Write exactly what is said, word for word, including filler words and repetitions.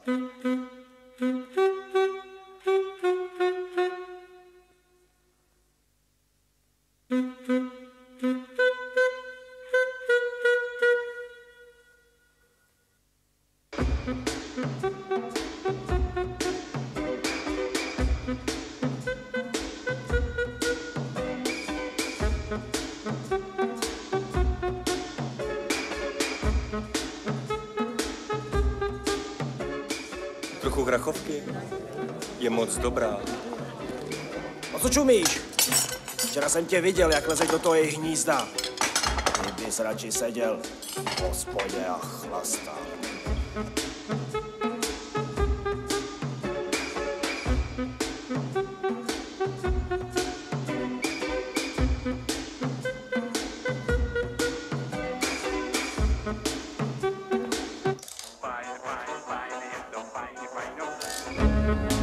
Trochu grachovky je moc dobrá. O co čumíš? Včera jsem tě viděl, jak lezeš do toho jejich hnízda. Ty bys radši seděl v hospodě a chlastal. Fajn, fajn, fajn, je to fajn, fajn,